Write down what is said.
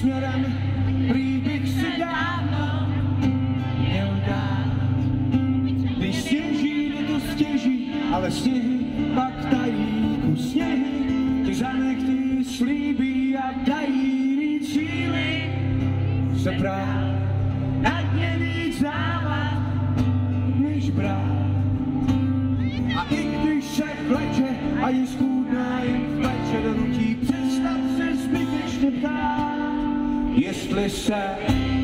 směrem, prý bych si dávno měl dát. Když sněží, je to stěží, ale sněhy pak tají kus sněhy. Ty zanek ty slíbí a dají víc síly. Se prát na dně víc závat, než brát. A i když se vleče a je schůdná jen vleče, donutí přestat se zbytečně ptát, jestli se